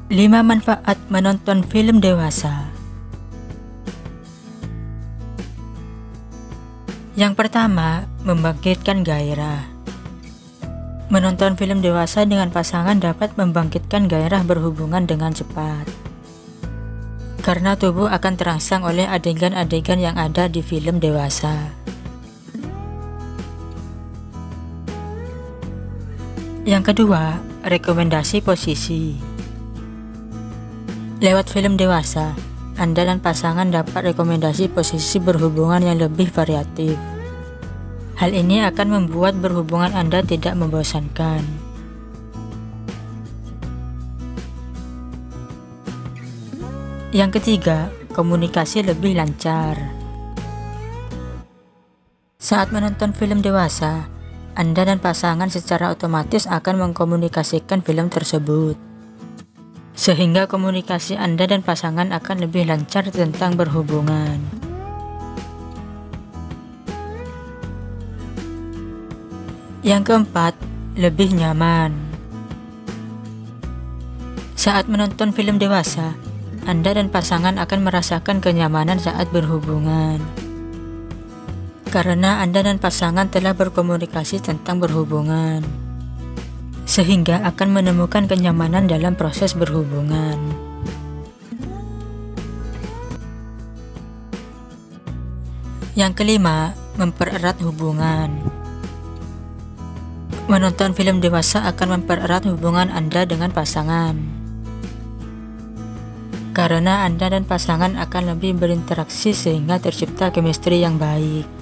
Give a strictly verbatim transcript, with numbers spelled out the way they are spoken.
lima manfaat menonton film dewasa. Yang pertama, membangkitkan gairah. Menonton film dewasa dengan pasangan dapat membangkitkan gairah berhubungan dengan cepat, karena tubuh akan terangsang oleh adegan-adegan yang ada di film dewasa. Yang kedua, rekomendasi posisi. Lewat film dewasa, Anda dan pasangan dapat rekomendasi posisi berhubungan yang lebih variatif. Hal ini akan membuat berhubungan Anda tidak membosankan. Yang ketiga, komunikasi lebih lancar. Saat menonton film dewasa, Anda dan pasangan secara otomatis akan mengkomunikasikan film tersebut, sehingga komunikasi Anda dan pasangan akan lebih lancar tentang berhubungan. Yang keempat, lebih nyaman. Saat menonton film dewasa, Anda dan pasangan akan merasakan kenyamanan saat berhubungan, karena Anda dan pasangan telah berkomunikasi tentang berhubungan, sehingga akan menemukan kenyamanan dalam proses berhubungan. Yang kelima, mempererat hubungan. Menonton film dewasa akan mempererat hubungan Anda dengan pasangan, karena Anda dan pasangan akan lebih berinteraksi sehingga tercipta chemistry yang baik.